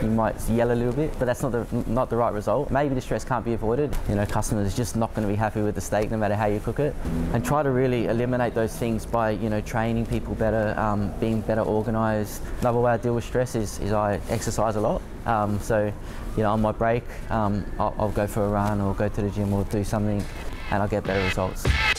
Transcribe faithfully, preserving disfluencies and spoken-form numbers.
you might yell a little bit, but that's not the, not the right result. Maybe the stress can't be avoided. You know, customers are just not going to be happy with the steak no matter how you cook it. And try to really eliminate those things by, you know, training people better, um, being better organised. Another way I deal with stress is, is I exercise a lot. Um, so, you know, on my break, um, I'll, I'll go for a run or go to the gym or do something, and I'll get better results.